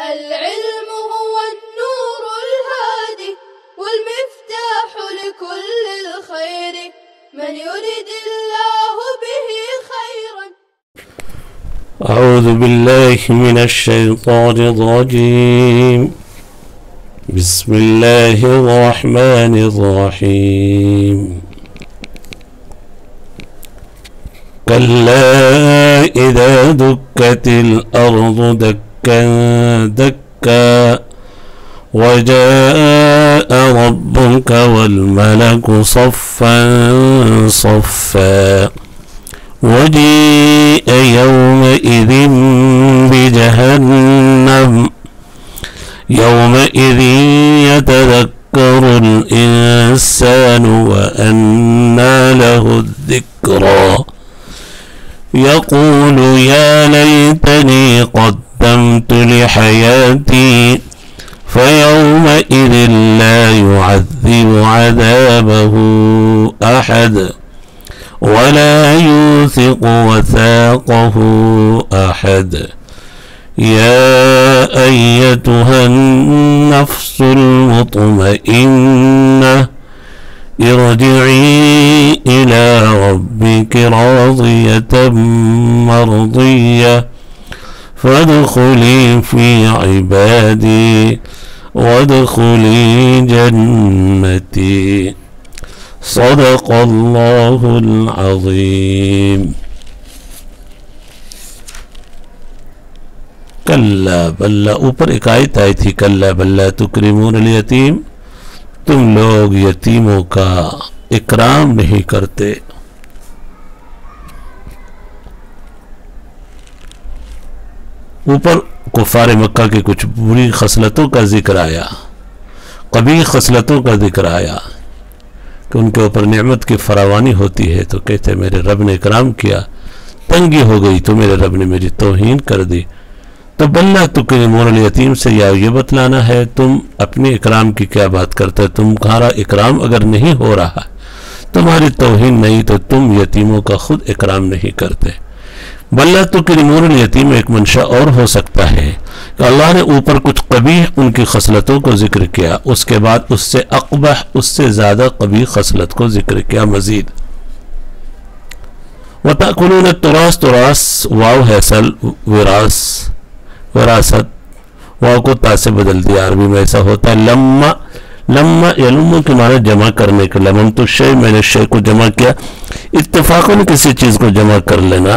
العلم هو النور الهادي والمفتاح لكل الخير من يريد الله به خيرا. أعوذ بالله من الشيطان الرجيم. بسم الله الرحمن الرحيم. كلا إذا دكت الأرض دكا دكا وجاء ربك والملك صفا صفا وجيء يومئذ بجهنم يومئذ يتذكر الإنسان وأنى له الذكرى يقول يا ليتني قدمت لحياتي فيومئذ لا يعذب عذابه أحد ولا يوثق وثاقه أحد. يا أيتها النفس المطمئنة ارجعي إلى ربك راضية مرضية فادخلي في عبادي وادخلي جنتي. صدق الله العظيم. کلا بلا، اوپر ایک آیت آئی تھی کلا بلا تکرمون الیتیم، تم لوگ یتیموں کا اکرام نہیں کرتے. اوپر کفار مکہ کے کچھ بری خصلتوں کا ذکر آیا، قبیح خصلتوں کا ذکر آیا کہ ان کے اوپر نعمت کی فراوانی ہوتی ہے تو کہتے ہیں میرے رب نے اکرام کیا، تنگی ہو گئی تو میرے رب نے میری توہین کر دی. تو بلا تکرمون الیتیم سے یا یہ بتلانا ہے تم اپنے اکرام کی کیا بات کرتے، تمہارا اکرام اگر نہیں ہو رہا، تمہاری توہین نہیں، تو تم یتیموں کا خود اکرام نہیں کرتے. بلا تکرمون الیتیم ایک منشا اور ہو سکتا ہے کہ اللہ نے اوپر کچھ قبیح ان کی خصلتوں کو ذکر کیا، اس کے بعد اس سے اقبح، اس سے زیادہ قبیح خصلت کو ذکر کیا مزید. وَتَأْكُلُونَ التُّرَاثَ، تراث واو ہے اصل، وراثت، واو کو تا سے بدل دیا. عربی میں ایسا ہوتا ہے. لما یلم کے معنی جمع کرنے کا، لممت الشیء، میں نے شے کو جمع کیا، اتفاقاً کسی چیز کو جمع کر لینا،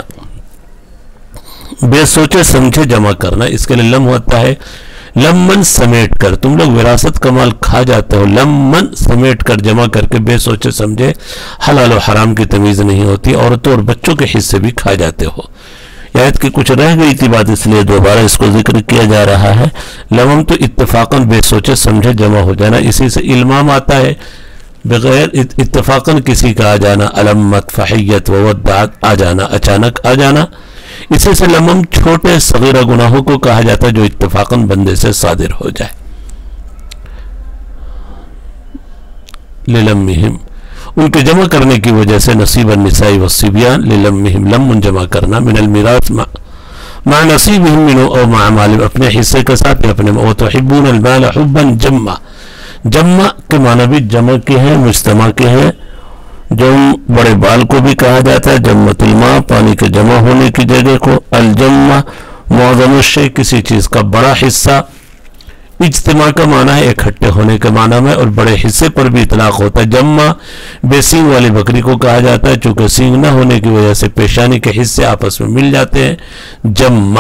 بے سوچے سمجھے جمع کرنا، اس کے لئے لم ہوتا ہے لمن سمیٹ کر. تم لوگ وراثت کا مال کھا جاتے ہو، لمن سمیٹ کر جمع کر کے بے سوچے سمجھے، حلال و حرام کی تمیز نہیں ہوتی، عورتوں اور بچوں کے حصے بھی کھا جاتے ہو. آیت کی کچھ رہ گئی تھی بات، اس لیے دوبارہ اس کو ذکر کیا جا رہا ہے. لمم تو اتفاقاً بے سوچے سمجھے جمع ہو جانا، اسی سے المام آتا ہے، بغیر اتفاقاً کسی کا آ جانا، علمت فحیت وودعت آ جانا، اچانک آ جانا. اسی سے لمم چھوٹے صغیرہ گناہوں کو کہا جاتا ہے جو اتفاقاً بندے سے صادر ہو جائے. للمہم، ان کے جمع کرنے کی وجہ سے، نصیب النساء والصبیان، للمہم لمن جمع کرنا، من المیراث مع نصیبہم منو او مع مال، اپنے حصے کے ساتھ اپنے. وتحبون المال حبا جمع، جمع کے معنی بھی جمع کے ہیں، مجتمع کے ہیں. جو بڑے بال کو بھی کہا جاتا ہے، جمعۃ الماء، پانی کے جمع ہونے کی جگہ کو. الجمع معظم الشیء، کسی چیز کا بڑا حصہ. اجتماع کا معنی ہے اکٹھے ہونے کے معنی میں، اور بڑے حصے پر بھی اطلاق ہوتا ہے. جمع بے سینگ والی بکری کو کہا جاتا ہے، چونکہ سینگ نہ ہونے کی وجہ سے پیشانی کے حصے آپس میں مل جاتے ہیں. جمع.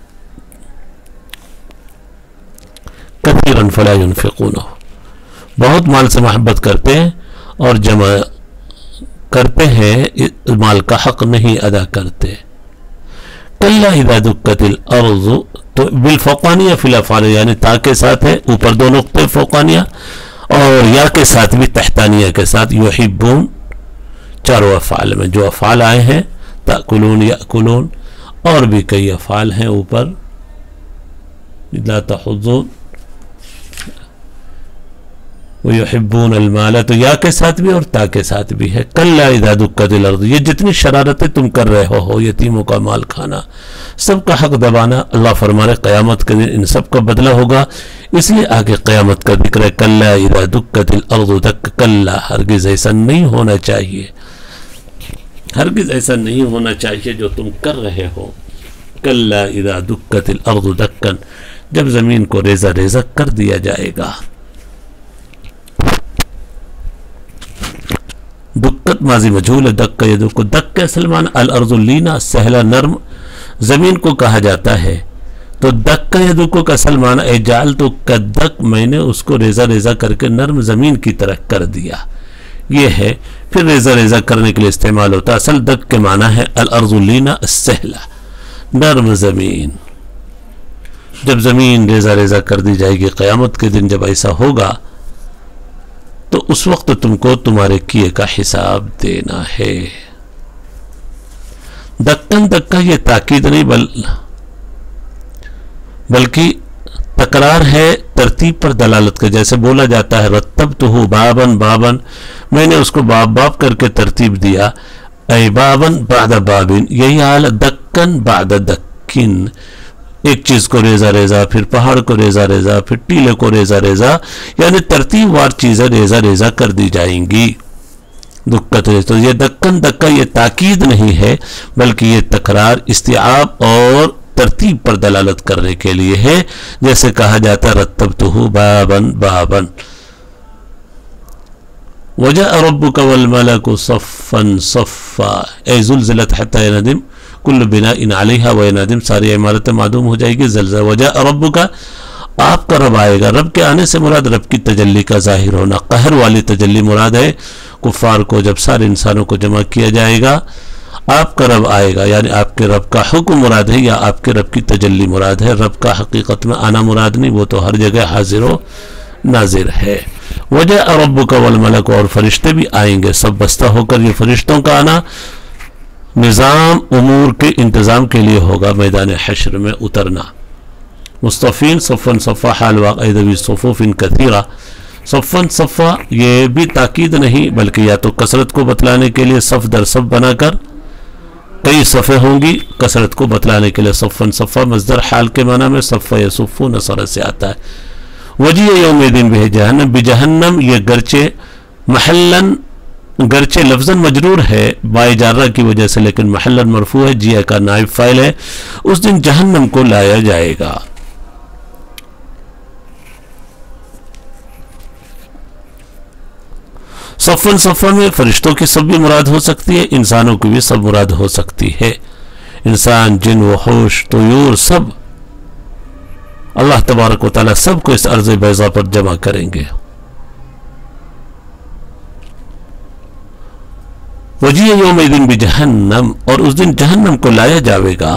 کثیرا فلا ينفقونه، بہت مال سے محبت کرتے ہیں اور جمع کرتے ہیں، مال کا حق نہیں ادا کرتے. کلا اذا دکت الارض، تو بالفوقانیہ فی الافعال، یعنی تا کے ساتھ ہے، اوپر دو نقطے فوقانیہ، اور یا کے ساتھ بھی تحتانیہ کے ساتھ. یحبون چاروں افعال میں جو افعال آئے ہیں، تأکلون، یأکلون، اور بھی کئی افعال ہیں اوپر. لا تحضون، وَيُحِبُّونَ الْمَالَ تو یا کے ساتھ بھی اور تا کے ساتھ بھی ہے. کَلَّا اِذَا دُکَّتِ الْأَرْضُ یہ جتنی شرارتیں تم کر رہے ہو یتیموں کا مال کھانا سب کا حق دبانا اللہ فرما رہے قیامت کے دن ان سب کا بدلہ ہوگا. اس لیے آگے قیامت کا ذکر ہے. کَلَّا اِذَا دُکَّتِ الْأَرْضُ دَکَّ کَلَّا ہرگز ایسا نہیں ہونا چاہیے ہرگز ایسا نہیں ہونا چاہیے جو تم کر رہے ہو. کَلَّا اِذَا دُکَّتِ الْأَرْضُ دَکًّا جب زمین کو ریزہ ریزہ کر دیا جائے گا. دکت ماضی مجھول ہے. دک یدک دک اصل معنی الارض لینا سہلا نرم زمین کو کہا جاتا ہے. تو دک یدک کا اصل معنی اجعل تو کدک میں نے اس کو ریزہ ریزہ کر کے نرم زمین کی طرح کر دیا. یہ ہے پھر ریزہ ریزہ کرنے کے لیے استعمال ہوتا. اصل دک کے معنی ہے الارض لینا سہلا نرم زمین. جب زمین ریزہ ریزہ کر دی جائے گی قیامت کے دن جب ایسا ہوگا تو اس وقت تم کو تمہارے کیے کا حساب دینا ہے. دکن دکا یہ تاکید نہیں بلکہ تکرار ہے ترتیب پر دلالت کا. جیسے بولا جاتا ہے رتبتہ بابن بابن میں نے اس کو باب باب کر کے ترتیب دیا. اے بابن بعد بابن یہی حال دکن بعد دکن ایک چیز کو ریزہ ریزہ پھر پہاڑ کو ریزہ ریزہ پھر ٹیلے کو ریزہ ریزہ یعنی ترتیب وار چیزیں ریزہ ریزہ کر دی جائیں گی. دکت تو یہ دکن دکا یہ تاکید نہیں ہے بلکہ یہ تکرار استیعاب اور ترتیب پر دلالت کرنے کے لیے ہے. جیسے کہا جاتا رتبتہ بابن بابن. وجاء ربک والملک صفا صفا اے زلزلت حتی ندم کل بناء علیہا وینادم ساری عمارتیں معدوم ہو جائے گی. زلزلہ وجاء ربک آپ کا رب آئے گا. رب کے آنے سے مراد رب کی تجلی کا ظاہر ہونا. قہر والی تجلی مراد ہے. کفار کو جب سارے انسانوں کو جمع کیا جائے گا آپ کا رب آئے گا یعنی آپ کے رب کا حکم مراد ہے یا آپ کے رب کی تجلی مراد ہے. رب کا حقیقت میں آنا مراد نہیں وہ تو ہر جگہ حاضر و ناظر ہے. وجاء ربک والملک اور فرشتے بھی آئیں گے سب بستہ ہو کر. یہ فرشتوں کا آنا نظام امور کے انتظام کے لیے ہوگا. میدان حشر میں اترنا. مصطفین صفن صفا حال واقع ذوی صفوف کثیرہ. صفن صفا یہ بھی تاکید نہیں بلکہ یا تو کثرت کو بتلانے کے لیے صف در صف بنا کر کئی صفیں ہوں گی کثرت کو بتلانے کے لیے. صفن صفا مصدر حال کے معنی میں صف یصفو نصر سے آتا ہے. وجیع یوم دن بہ جہنم بجہنم یہ گرچہ لفظاً مجرور ہے بائے جارہ کی وجہ سے لیکن محلاً مرفوع ہے. جیہ کا نائب فاعل ہے. اس دن جہنم کو لایا جائے گا. صفن صفا میں فرشتوں کی سب بھی مراد ہو سکتی ہے انسانوں کی بھی سب مراد ہو سکتی ہے. انسان جن وحوش طیور سب اللہ تبارک و تعالی سب کو اس ارض بیضا پر جمع کریں گے. وجیع یوم دن بجہنم اور اس دن جہنم کو لایا جاوے گا.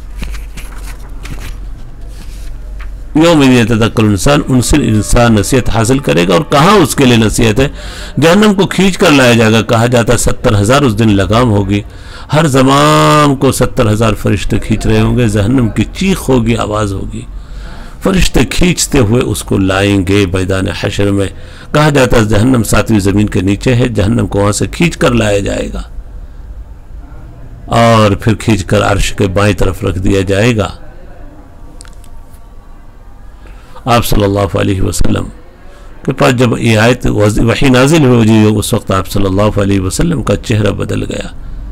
یوم یتذکر الانسان ان سے انسان نصیحت حاصل کرے گا. اور کہاں اس کے لیے نصیحت ہے؟ جہنم کو کھینچ کر لایا جائے گا. کہا جاتا ہے 70,000 اس دن لگام ہوگی. ہر زمان کو 70,000 فرشتے کھینچ رہے ہوں گے. جہنم کی چیخ ہوگی آواز ہوگی. فرشتے کھینچتے ہوئے اس کو لائیں گے میدان حشر میں. کہا جاتا ہے جہنم 7ویں زمین کے نیچے ہے. جہنم کو وہاں سے کھینچ کر لایا جائے گا اور پھر کھینچ کر عرش کے بائیں طرف رکھ دیا جائے گا. آپ صلی اللہ علیہ وسلم کے پاس جب یہ آیت وحی نازل ہوئی اس وقت آپ صلی اللہ علیہ وسلم کا چہرہ بدل گیا.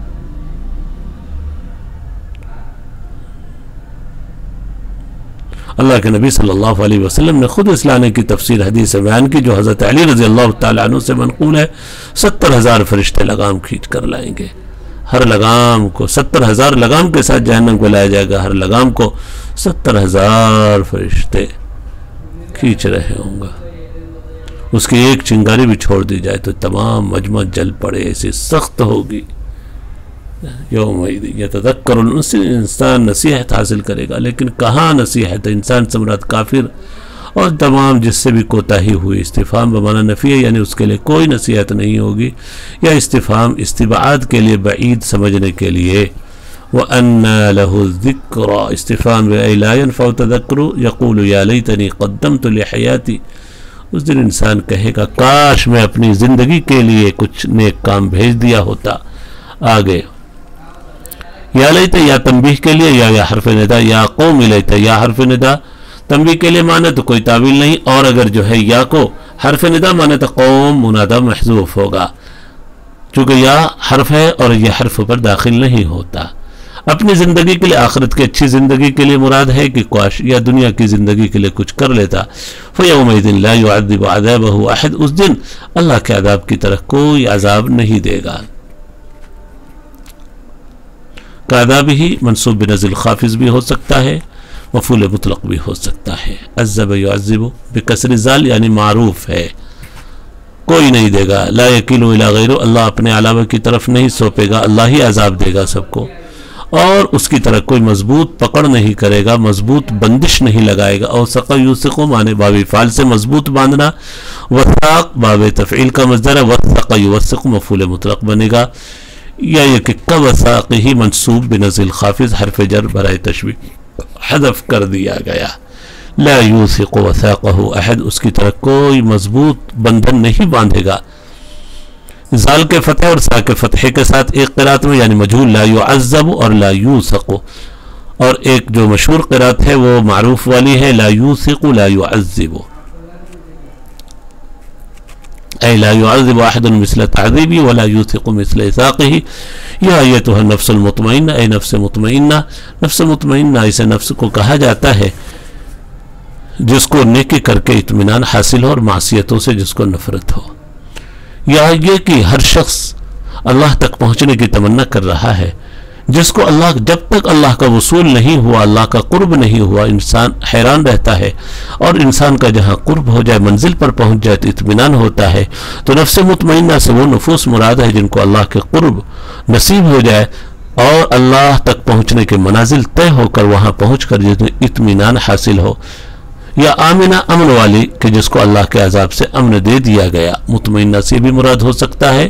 اللہ کے نبی صلی اللہ علیہ وسلم نے خود اس لانے کی تفسیر حدیث بیان کی جو حضرت علی رضی اللہ تعالیٰ عنہ سے منقول ہے. 70,000 فرشتے لگام کھینچ کر لائیں گے. ہر لگام کو 70,000 لگام کے ساتھ جہنم کو لایا جائے گا. ہر لگام کو 70,000 فرشتے کھینچ رہے ہوں گا. اس کی ایک چنگاری بھی چھوڑ دی جائے تو تمام مجمع جل پڑے. ایسی سخت ہوگی. یوم یتذکر انسان نصیحت حاصل کرے گا. لیکن کہاں نصیحت؟ انسان سے مراد کافر اور تمام جس سے بھی کوتاہی ہوئی. استفہام بمعنی نفی ہے یعنی اس کے لیے کوئی نصیحت نہیں ہوگی. یا استفہام استبعاد کے لیے بعید سمجھنے کے لیے. وَأَنَّا لَهُ الذِّكْرَ استفہام اے لا ينفع تذکر یقول یا لیتنی قدمت لحیاتی اس دن انسان کہے گا کاش میں اپنی زندگی کے لیے کچھ نیک کام بھیج دیا ہوتا آگے. یا لیتا یا تنبیہ کے لیے یا حرف ندا. یا قوم لیتا یا حرف ندا تنبیہ کے لیے مانے تو کوئی تعویل نہیں، اور اگر جو ہے یا کو حرف ندا مانے تو قوم منادہ محذوف ہوگا، چونکہ یا حرف ہے اور یہ حرف پر داخل نہیں ہوتا. اپنی زندگی کے لیے، آخرت کی اچھی زندگی کے لیے مراد ہے کہ کاش یا دنیا کی زندگی کے لیے کچھ کر لیتا. فَيَوْمَئِذٍ لَا يُعَذِّبُ عَذَابَهُ أَحَدٌ. اس دن اللہ کے عذاب کی طرح کوئی عذاب نہیں دے گا. کا عذاب ہی منصوب بنزل خافض بھی ہو سکتا ہے، مفعول مطلق بھی ہو سکتا ہے. عذب یعذب بکسر زال یعنی معروف ہے، کوئی نہیں دے گا. لا یکیل الی غیر، اللہ اپنے علاوہ کی طرف نہیں سونپے گا، اللہ ہی عذاب دے گا سب کو، اور اس کی طرح کوئی مضبوط پکڑ نہیں کرے گا، مضبوط بندش نہیں لگائے گا. اوثق یوثق مانے باب فعل سے مضبوط باندھنا، وثاق باب تفعیل کا مصدر ہے، وثق یوثق مفعول مطلق بنے گا. یا یہ کہ وثاق ہی منصوب بنزل خافض حرف جر برائے تشبیہ حذف کر دیا گیا. لا یوثق وثاقہ احد، اس کی طرح کوئی مضبوط بندھن نہیں باندھے گا. زال کے فتح اور سا کے فتحے کے ساتھ ایک قرات میں یعنی مجہول لا یعذب اور لا یوثق، اور ایک جو مشہور قرات ہے وہ معروف والی ہے لا یوثق لا یعذب، اے لا یعذب احد مثل تعذیبی ولا یوثق مثل اثاقہ. یا ایتھا النفس المطمئنہ، اے نفس مطمئنہ. نفس مطمئنہ اسے نفس کو کہا جاتا ہے جس کو نیکی کر کے اطمینان حاصل ہو اور معصیتوں سے جس کو نفرت ہو. یا یہ کہ ہر شخص اللہ تک پہنچنے کی تمنا کر رہا ہے، جس کو اللہ، جب تک اللہ کا وصول نہیں ہوا، اللہ کا قرب نہیں ہوا، انسان حیران رہتا ہے. اور انسان کا جہاں قرب ہو جائے، منزل پر پہنچ جائے تو اطمینان ہوتا ہے. تو نفس مطمئنہ سے وہ نفوس مراد ہے جن کو اللہ کے قرب نصیب ہو جائے اور اللہ تک پہنچنے کے منازل طے ہو کر وہاں پہنچ کر جس میں اطمینان حاصل ہو. یا آمنہ امن والی کہ جس کو اللہ کے عذاب سے امن دے دیا گیا. مطمئنہ سے بھی مراد ہو سکتا ہے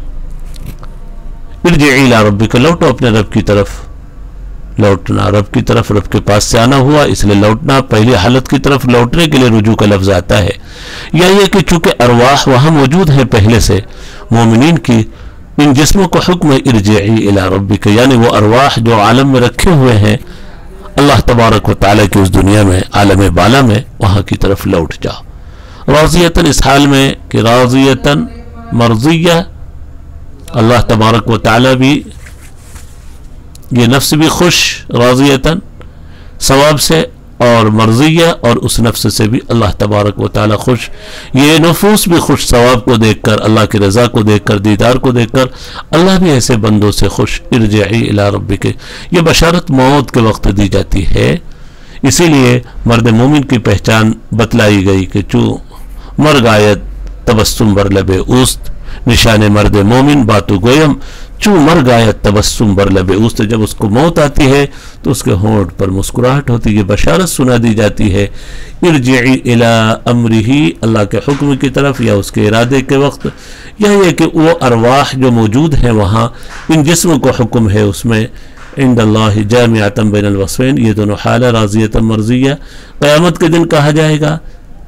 ارجعی الی ربک، لوٹو اپنے رب کی طرف. لوٹنا رب کی طرف، رب کے پاس سے آنا ہوا، اس لیے لوٹنا پہلی حالت کی طرف لوٹنے کے لیے رجوع کا لفظ آتا ہے. یا یہ کہ چونکہ ارواح وہاں موجود ہیں پہلے سے مومنین کی، ان جسموں کو حکم ارجعی الی ربک، یعنی وہ ارواح جو عالم میں رکھے ہوئے ہیں اللہ تبارک و تعالیٰ کی اس دنیا میں عالم بالا میں، وہاں کی طرف لوٹ جاؤ. راضیتاً اس حال میں کہ راضیتاً مرضیہ، اللہ تبارک و تعالیٰ بھی، یہ نفس بھی خوش راضیتاً ثواب سے، اور مرضیہ اور اس نفس سے بھی اللہ تبارک و تعالیٰ خوش. یہ نفوس بھی خوش ثواب کو دیکھ کر، اللہ کی رضا کو دیکھ کر، دیدار کو دیکھ کر. اللہ بھی ایسے بندوں سے خوش. ارجعی الی ربک، یہ بشارت موت کے وقت دی جاتی ہے. اسی لیے مرد مومن کی پہچان بتلائی گئی کہ چو مر گایت تبسم بر لب اوست، نشان مرد مومن باتو گویم چو مر گایت تبسم بر لب اوست. جب اس کو موت آتی ہے تو اس کے ہونٹ پر مسکراہٹ ہوتی ہے. یہ بشارت سنا دی جاتی ہے ارجعی الی امرہ، اللہ کے حکم کی طرف یا اس کے ارادے کے وقت. یا یہ کہ وہ ارواح جو موجود ہیں وہاں، ان جسموں کو حکم ہے اس میں عند اللہ جامعۃ بین الوصفین، یہ دونوں حال راضیۃ مرضیہ. قیامت کے دن کہا جائے گا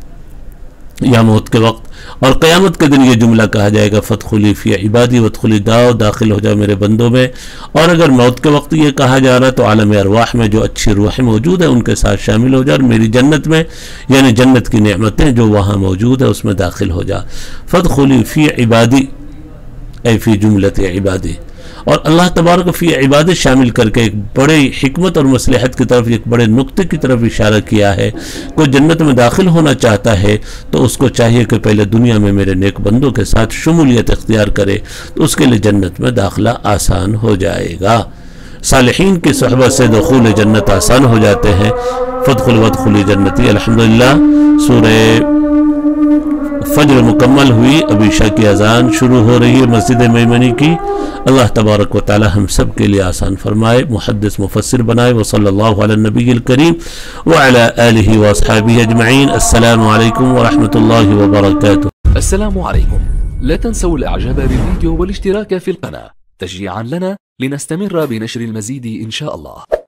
یا موت کے وقت، اور قیامت کے دن یہ جملہ کہا جائے گا فادخلی فی عبادی وادخلی داؤ، داخل ہو جاؤ میرے بندوں میں. اور اگر موت کے وقت یہ کہا جا رہا تو عالم ارواح میں جو اچھی روحیں موجود ہیں ان کے ساتھ شامل ہو جا اور میری جنت میں، یعنی جنت کی نعمتیں جو وہاں موجود ہیں اس میں داخل ہو جا. فادخلی فی عبادی اے فی جملت عبادی. اور اللہ تبارک فی عبادت شامل کر کے ایک بڑے حکمت اور مصلحت کی طرف، ایک بڑے نقطے کی طرف اشارہ کیا ہے. کوئی جنت میں داخل ہونا چاہتا ہے تو اس کو چاہیے کہ پہلے دنیا میں میرے نیک بندوں کے ساتھ شمولیت اختیار کرے، تو اس کے لیے جنت میں داخلہ آسان ہو جائے گا. صالحین کی صحبت سے دخول جنت آسان ہو جاتے ہیں. فادخل وادخلی جنتی. الحمدللہ سورہ فجر مکمل ہوئی، اب عشاء کی اذان شروع ہو رہی ہے مسجد میمنی کی. اللہ تبارک و تعالی ہم سب کے لیے آسان فرمائے، محدث مفسر بنائے. وصلی اللہ علی النبی الکریم وعلی آلہ واصحابہ اجمعین. السلام علیکم ورحمۃ اللہ وبرکاتہ. السلام عليكم. لا تنسوا الاعجاب بالفيديو والاشتراك في القناة تشجيعا لنا لنستمر بنشر المزيد إن شاء الله.